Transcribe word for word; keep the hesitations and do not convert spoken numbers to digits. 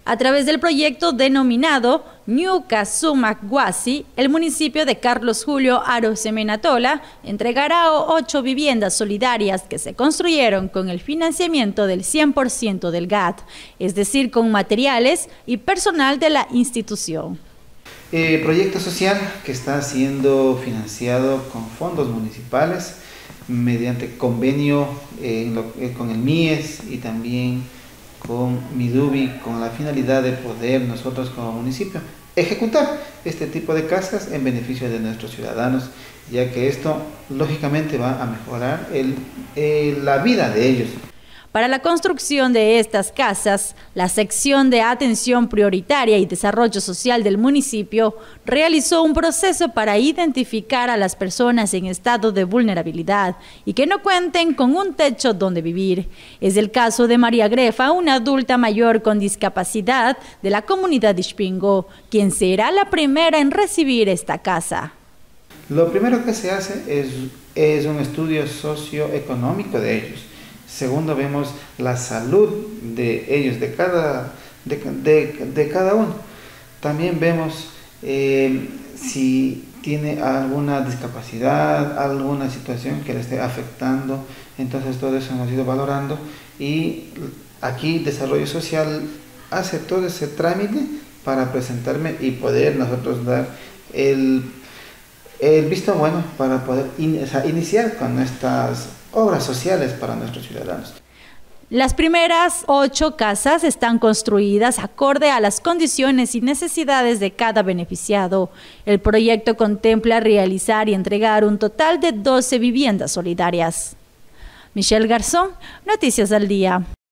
A través del proyecto denominado Ñuka Sumac Huasi, el municipio de Carlos Julio Arosemena-Tola entregará ocho viviendas solidarias que se construyeron con el financiamiento del cien por ciento del G A T, es decir, con materiales y personal de la institución. Eh, proyecto social que está siendo financiado con fondos municipales mediante convenio eh, lo, eh, con el M I E S y también con Midubi, con la finalidad de poder nosotros como municipio ejecutar este tipo de casas en beneficio de nuestros ciudadanos, ya que esto lógicamente va a mejorar el, eh, la vida de ellos. Para la construcción de estas casas, la sección de atención prioritaria y desarrollo social del municipio realizó un proceso para identificar a las personas en estado de vulnerabilidad y que no cuenten con un techo donde vivir. Es el caso de María Grefa, una adulta mayor con discapacidad de la comunidad de Ixpingo, quien será la primera en recibir esta casa. Lo primero que se hace es, es un estudio socioeconómico de ellos. Segundo, vemos la salud de ellos, de cada, de, de, de cada uno. También vemos eh, si tiene alguna discapacidad, alguna situación que le esté afectando. Entonces todo eso hemos ido valorando y aquí Desarrollo Social hace todo ese trámite para presentarme y poder nosotros dar el, el visto bueno para poder in, o sea, iniciar con estas obras sociales para nuestros ciudadanos. Las primeras ocho casas están construidas acorde a las condiciones y necesidades de cada beneficiado. El proyecto contempla realizar y entregar un total de doce viviendas solidarias. Michelle Garzón, Noticias al Día.